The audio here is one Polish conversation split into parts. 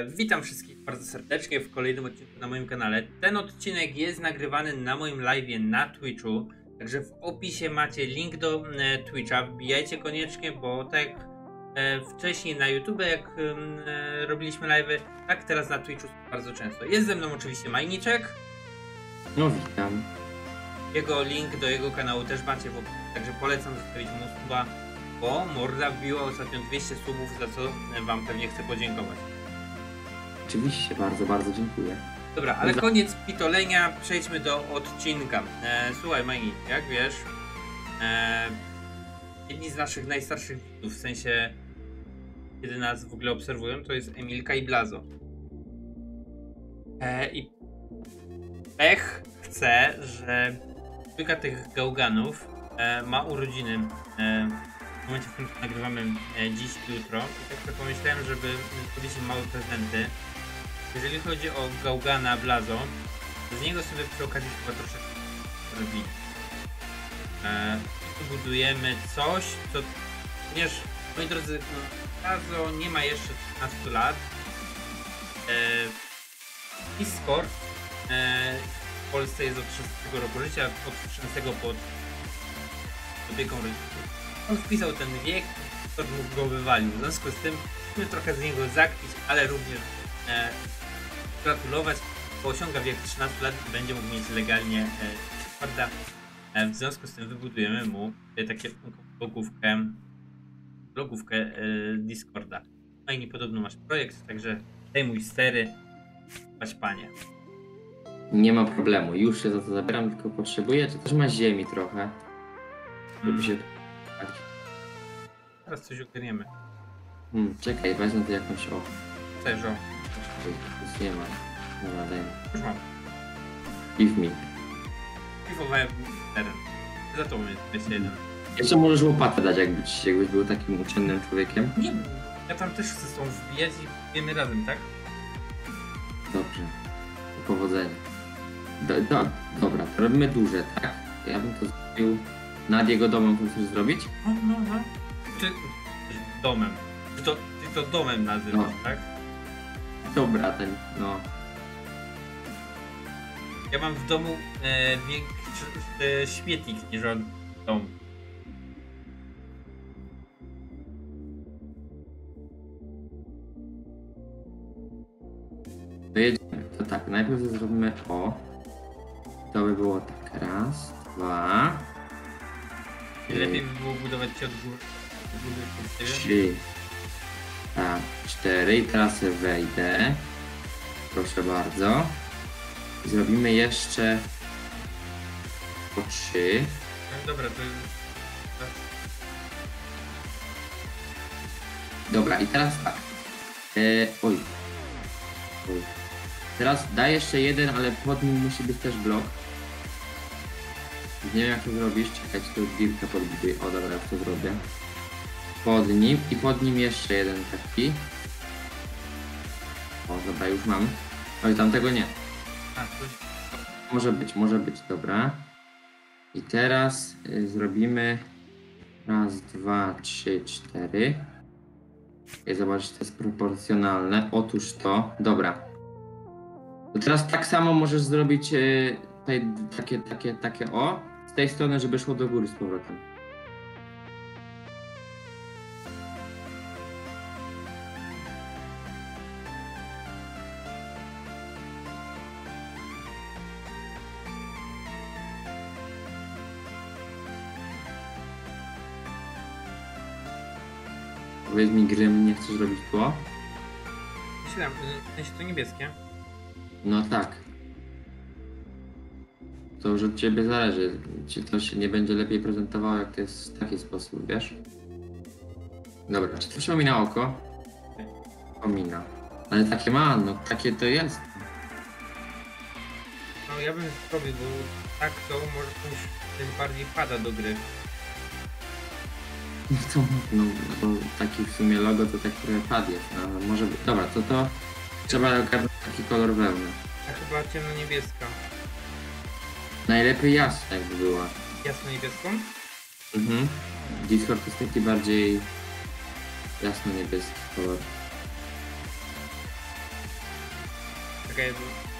Witam wszystkich bardzo serdecznie w kolejnym odcinku na moim kanale. Ten odcinek jest nagrywany na moim live'ie na Twitchu, także w opisie macie link do Twitcha. Wbijajcie koniecznie, bo tak jak wcześniej na YouTube, jak robiliśmy live'y, tak teraz na Twitchu bardzo często. Jest ze mną oczywiście Majniczek. No witam. Jego link do jego kanału też macie w opisie, także polecam zostawić mu suba, bo morda wbiła ostatnio 200 subów, za co wam pewnie chcę podziękować. Oczywiście, bardzo, bardzo dziękuję. Dobra, ale koniec pitolenia, przejdźmy do odcinka. Słuchaj Majni, jak wiesz, jedni z naszych najstarszych widzów, w sensie kiedy nas w ogóle obserwują, to jest Emilka i Blazo. I Pech chce, że kilka tych gałganów ma urodziny w momencie, w którym nagrywamy dziś, jutro. I tak sobie pomyślałem, żeby zrobić im małe prezenty. Jeżeli chodzi o gałgana Blazo, to z niego sobie przy okazji chyba troszeczkę robimy. Tu budujemy coś, co... Ponieważ, moi drodzy, Blazo nie ma jeszcze 13 lat. Discord w Polsce jest od 16 roku życia, od 13 pod opieką rodziców. On wpisał ten wiek, Discord mógł go wywalił. W związku z tym musimy trochę z niego zakpić, ale również gratulować, bo osiąga wiek 13 lat i będzie mógł mieć legalnie Discorda. W związku z tym wybudujemy mu takie blogówkę Discorda. Fajnie, podobno masz projekt, także zdejmuj stery, paść panie. Nie ma problemu, już się za to zabieram, tylko potrzebuję, czy też ma ziemi trochę, żeby się... Teraz coś ogarniemy. Czekaj, wezmę to jakąś Cześć, o. Nic nie ma. Dobra, daj mi. Już mam. Give me. Pifowałem teren. Za to mnie 21. Jeszcze możesz łopatę dać, jakbyś był takim uczynnym człowiekiem. Nie, ja tam też chcę z tą wbijać i wiemy razem, tak? Dobrze. Powodzenia. Dobra, to robimy duże, tak? Ja bym to zrobił nad jego domem, co chcesz zrobić? No. Ty domem. Ty to domem nazywasz, No. tak? Dobra, no. Ja mam w domu większy śmietnik niż on w domu. To jedziemy. To tak, najpierw zrobimy To by było tak, raz, dwa. Lepiej by było budować cię od góry. Trzy. Tak, 4. I teraz sobie wejdę. Proszę bardzo. I zrobimy jeszcze po 3. Dobra, to jest... Dobra, i teraz tak. Oj. Teraz daj jeszcze jeden, ale pod nim musi być też blok. Nie wiem jak to zrobisz. Czekaj, tu dirkę podbuduję. O dobra, jak to zrobię. Pod nim jeszcze jeden taki. O dobra, już mam. Oj, tamtego nie. Może być, dobra. I teraz zrobimy raz, dwa, trzy, 4. I zobacz, to jest proporcjonalne. Otóż to. Dobra. To teraz tak samo możesz zrobić tutaj takie z tej strony, żeby szło do góry z powrotem. Powiedz mi, Grym, nie chcesz robić tło? Myślałem, to niebieskie. No tak. To już od ciebie zależy, czy to się nie będzie lepiej prezentowało, jak to jest w taki sposób, wiesz? Dobra, czy to się omina oko? Omina. Ale takie ma, no takie to jest. No ja bym zrobił, bo tak to może komuś coś bardziej pada do gry. No to taki w sumie logo to tak trochę padnie, no, może być. Dobra, to trzeba ogarnąć taki kolor wełny. A chyba ciemno-niebieska. Najlepiej jasna jakby była. Jasno-niebieską? Discord to jest taki bardziej jasno-niebieski kolor. Czekaj,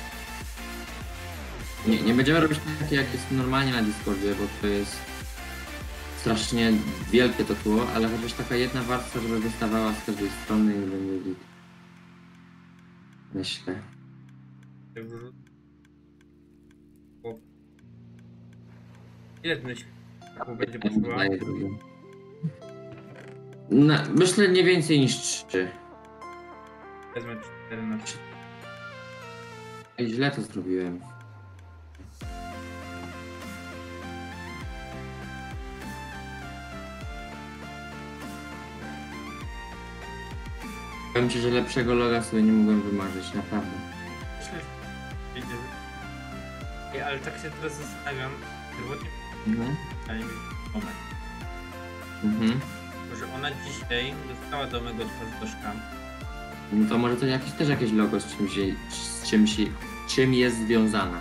Nie będziemy robić takie jak jest normalnie na Discordzie, bo to jest strasznie wielkie to tło, ale chociaż taka jedna warstwa, żeby wystawała z każdej strony i będzie git. Myślę. ile myślisz, będzie potrzeba? Daję drugą. No, myślę nie więcej niż 3. Wezmę 4 na 3. Ej, źle to zrobiłem. Powiem ci, że lepszego loga sobie nie mogłem wymarzyć, naprawdę. Myślę, że będzie. Ej, ale tak się teraz zastanawiam, pierwotnie ale nie moment. Że ona dzisiaj dostała do mego twarzdeszka. No to może to też jakieś logo czym jest związana.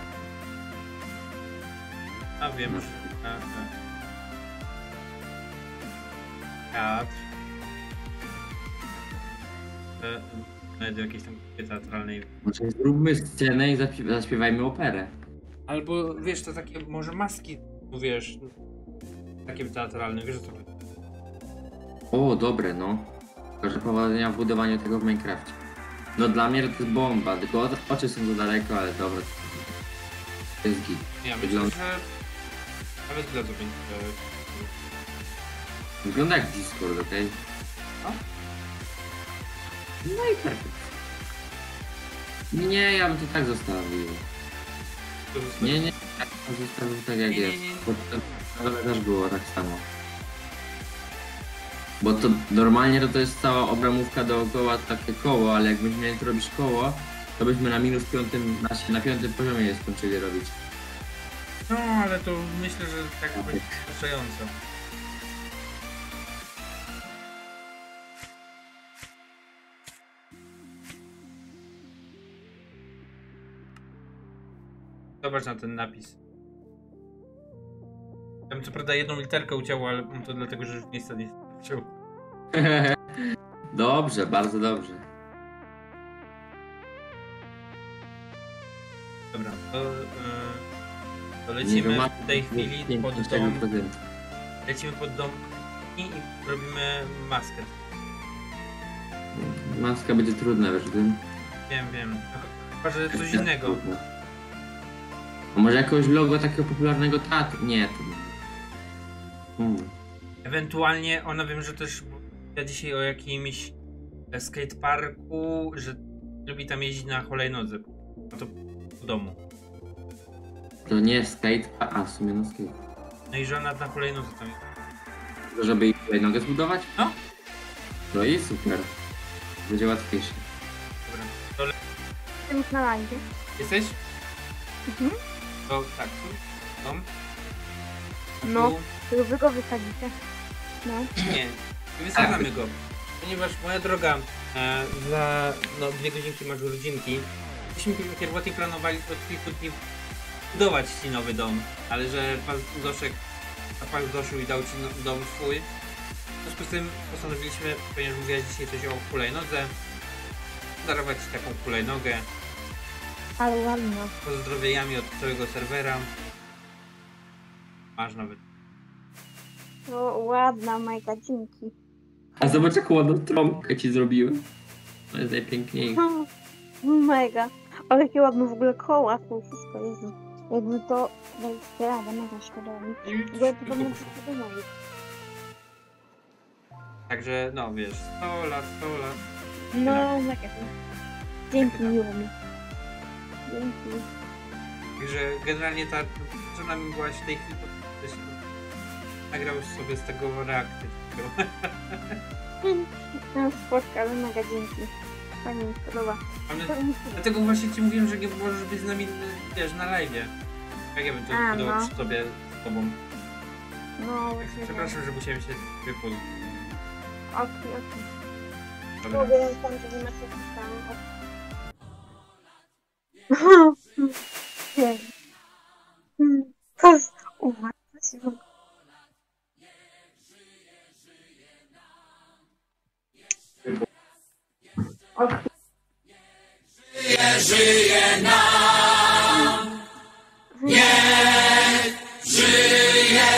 A wiem, No. że teatr. Nawet jakiejś tam grupy teatralnej. Może zróbmy scenę i zaśpiewajmy operę. Albo wiesz, to takie może maski, wiesz, takim teatralnym, wiesz o co chodzi? O, dobre, no. Tylko, że powodzenia w budowaniu tego w Minecrafcie. No dla mnie to jest bomba, tylko oczy są za daleko, ale dobra. To jest git. Ja myślę, Wygląda- że nawet dla to będzie. Wygląda jak Discord, okej? A? No i perfekt. Nie, ja bym to tak zostawił. Nie, ja bym zostawił tak jak Nie, nie, jest. nie. Bo to też było tak samo. Bo to normalnie to jest cała obramówka dookoła, takie koło, ale jakbyśmy mieli tu robić koło, to byśmy na -5, na 5. poziomie je skończyli robić. No, ale to myślę, że tak będzie wystarczająco. Zobacz na ten napis. Tam co prawda jedną literkę ucięło, ale to dlatego, że już miejsca nie starczyło. Dobrze, bardzo dobrze. Dobra, to Nie lecimy wiem, w tej chwili pod 15%. dom. Lecimy pod dom i robimy maskę. Maska będzie trudna, wiesz, tym. Wiem. Chyba, że coś innego. A może jakiegoś logo takiego popularnego teatru? Nie, to... Ewentualnie ona wiem, że też ja dzisiaj o jakimś skateparku, że lubi tam jeździć na hulajnodze. No to w domu. To nie skate, a w sumie no skate. No i że ona na hulajnodze tam. Żeby jej hulajnogę zbudować? No. No i super. Będzie łatwiejsze. Dobra. To Jestem już na live. jesteś? Mhm. To tak, tu. Dom. No. Tu. To wy go wysadzicie. No. Nie, wysadzamy go. Ponieważ moja droga, za 2 godzinki masz urodzinki. Myśmy pierwotnie planowali od kilku dni budować ci nowy dom, ale że pan Doszek doszł i dał ci dom swój. W związku z tym postanowiliśmy, ponieważ mówiłaś dzisiaj coś o hulajnodze, darować ci taką hulajnogę. Ale ładna. Pozdrowieniami od całego serwera. Masz nawet. To ładna, mega, dzięki. A zobacz jaką ładną trąbkę ci zrobiłem. To jest najpiękniejsze. Mega. Ale jakie ładne w ogóle koła są, wszystko jest. Jakby to daliście radę, mega szkoda mi. Bo ja to będę przypominać. Także no wiesz, 100 lat. No, mega. Dzięki, miło mi. Dzięki. Także generalnie ta żona mi byłaś w tej chwili, to też nagrałeś sobie z tego reakcję. No, spotka, ale mega dzięki. Fajnie mi się podoba. Ale dlatego właśnie ci mówiłem, że nie możesz być z nami, wiesz, na live'ie. Jak ja bym to A, budował no. przy tobie, z tobą. No, właśnie. Przepraszam, że musiałem się wypozwać. Okej. Dobra. Mówię tam, że nie macie tam. Nie. To jest... Uwaga, się w ogóle. Okej. Żyje nam, niech żyje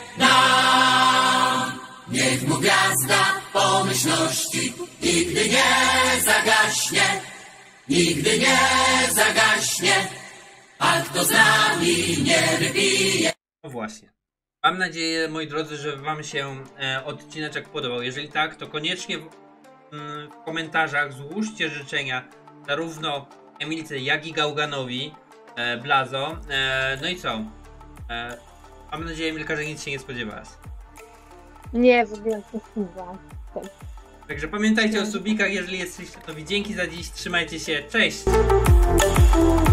nam. Niech mu gwiazda pomyślności nigdy nie zagaśnie, nigdy nie zagaśnie, a kto z nami nie wypije. No właśnie. Mam nadzieję, moi drodzy, że wam się odcineczek podobał. Jeżeli tak, to koniecznie w komentarzach złóżcie życzenia zarówno Emilce, jak i Gałganowi, Blazo. No i co? Mam nadzieję, Emilka, że nic się nie spodziewałaś. Nie, w ogóle to chyba. Także pamiętajcie o subikach, jeżeli jesteście nowi. Dzięki za dziś, trzymajcie się, cześć!